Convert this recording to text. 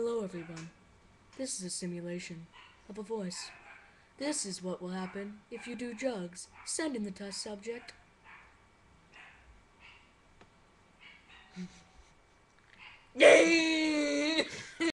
Hello everyone. This is a simulation of a voice. This is what will happen if you do drugs. Send in the test subject.